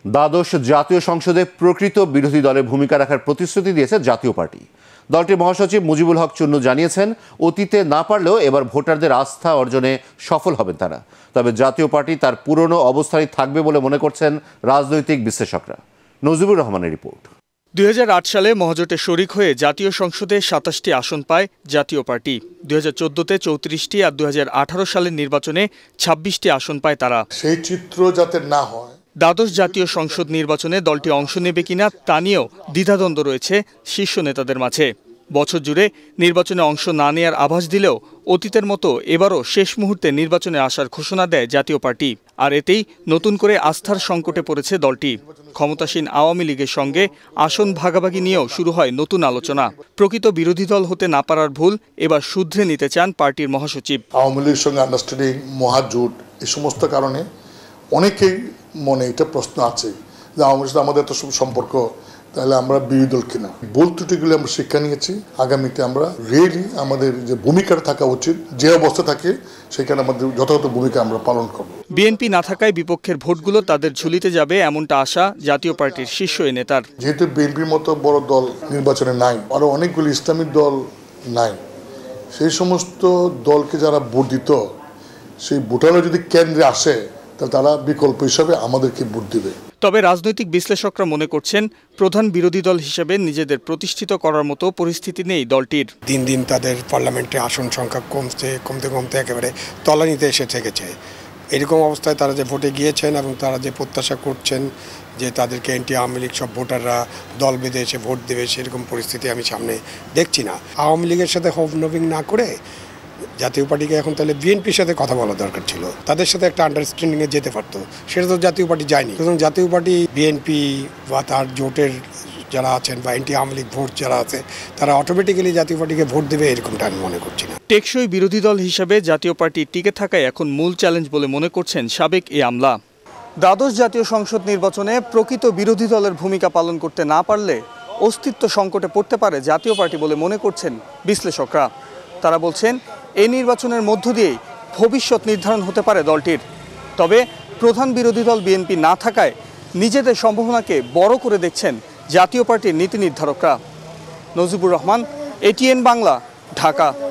দ্বাদশ জাতীয় সংসদে প্রকৃত বিরোধী দলের ভূমিকা রাখার প্রতিশ্রুতি দিয়েছে জাতীয় পার্টি। দলটির মহাসচিব মুজিবুল হক চুন্নু জানিয়েছেন, অতীতে না পারলেও এবার ভোটারদের আস্থা অর্জনে সফল হবেন তারা। তবে জাতীয় পার্টি তার পুরনো অবস্থায় থাকবে বলে মনে করছেন রাজনৈতিক বিশ্লেষকরা। নজিবুর রহমানের রিপোর্ট। 2008 সালে মহাজোটে শরিক হয়ে জাতীয় সংসদে 27টি আসন পায় জাতীয় পার্টি। 2014-তে 34টি আর 2018 সালের নির্বাচনে 26টি আসন পায় তারা। সেই চিত্র যাতে না হয়, দ্বাদশ জাতীয় সংসদ নির্বাচনে দলটি অংশ নেবে কিনা তা নিয়েও দ্বিধাদ্বন্দ্ব রয়েছে শীর্ষ নেতাদের মাঝে। বছর জুড়ে নির্বাচনে অংশ না নেয়ার আভাস দিলেও অতীতের মতো এবারও শেষ মুহূর্তে নির্বাচনে আসার ঘোষণা দেয় জাতীয় পার্টি। আর এতেই নতুন করে আস্থার সংকটে পড়েছে দলটি। ক্ষমতাসীন আওয়ামী লীগের সঙ্গে আসন ভাগাভাগি নিয়েও শুরু হয় নতুন আলোচনা। প্রকৃত বিরোধী দল হতে না পারার ভুল এবার শুধরে নিতে চান পার্টির মহাসচিব। আওয়ামী লীগের সঙ্গে আন্ডারস্ট্যান্ডিং, মহাজোট, এই সমস্ত কারণে অনেকেই মনে এটা প্রশ্ন আছে যে আওয়ামী লীগের সাথে আমাদের এত সম্পর্ক, তাহলে আমরা বিরোধী দল কিনা। ভুল ত্রুটিগুলো আমরা শিক্ষা নিয়েছি। আগামীতে আমরা রিয়েলি আমাদের যে ভূমিকাটা থাকা উচিত, যে অবস্থা থাকে সেখানে আমাদের যথাযথ ভূমিকা আমরা পালন করব। বিএনপি না থাকায় বিপক্ষের ভোটগুলো তাদের ঝুলিতে যাবে এমনটা আশা জাতীয় পার্টির শীর্ষ এই নেতার। যেহেতু বিএনপির মতো বড় দল নির্বাচনে নাই, আরো অনেকগুলি ইসলামিক দল নাই, সেই সমস্ত দলকে যারা ভোট দিত, সেই ভোটাররা যদি কেন্দ্রে আসে তাহলে তারা বিকল্প হিসাবে আমাদেরকে ভোট দিবে। তবে রাজনৈতিক বিশ্লেষকরা মনে করছেন, প্রধান বিরোধী দল হিসেবে নিজেদের প্রতিষ্ঠিত করার মতো পরিস্থিতি নেই দলটির। দিন দিন তাদের পার্লামেন্টে আসন সংখ্যা কমতে একেবারে তলানিতে এসে থেকেছে। এরকম অবস্থায় তারা যে ভোটে গিয়েছেন এবং তারা যে প্রত্যাশা করছেন যে তাদেরকে এনটি আওয়ামী লীগ সব ভোটাররা দল বেঁধে এসে ভোট দেবে, সেরকম পরিস্থিতি আমি সামনে দেখছি না। আওয়ামী লীগের সাথে হোভনভিং না করে জাতীয় পার্টিকে এখন তাহলে বিএনপির সাথে কথা বলা দরকার ছিল, তাদের সাথে একটা আন্ডারস্ট্যান্ডিংয়ে যেতে পারতো। সেটা তো জাতীয় পার্টি যায়নি। সুতরাং জাতীয় পার্টি বিএনপি বা তার জোটের যারা আছেন বা এনটি আওয়ামী লীগ ভোট যারা আছে, তারা অটোমেটিক্যালি জাতীয় পার্টিকে ভোট দেবে এরকমটা আমি মনে করছি না। টেকসই বিরোধী দল হিসেবে জাতীয় পার্টি টিকে থাকায় এখন মূল চ্যালেঞ্জ বলে মনে করছেন সাবেক এই আমলা। দ্বাদশ জাতীয় সংসদ নির্বাচনে প্রকৃত বিরোধী দলের ভূমিকা পালন করতে না পারলে অস্তিত্ব সংকটে পড়তে পারে জাতীয় পার্টি বলে মনে করছেন বিশ্লেষকরা। তারা বলছেন, এই নির্বাচনের মধ্য দিয়েই ভবিষ্যৎ নির্ধারণ হতে পারে দলটির। তবে প্রধান বিরোধী দল বিএনপি না থাকায় নিজেদের সম্ভাবনাকে বড় করে দেখছেন জাতীয় পার্টির নীতি নির্ধারকরা। নজিবুর রহমান, এটিএন বাংলা, ঢাকা।